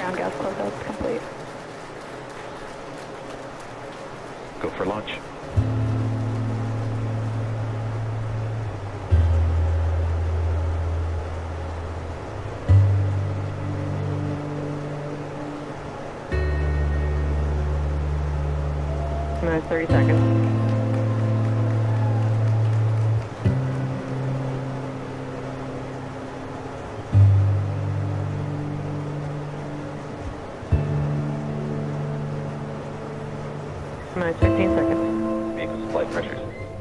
ground gas closeout is complete. Go for launch. Minutes, 30 seconds. Minutes, 15 seconds. Vehicle flight pressures.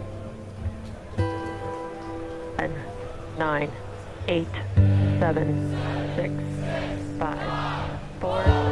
10, 9, 8, 7, 6, 5, 4,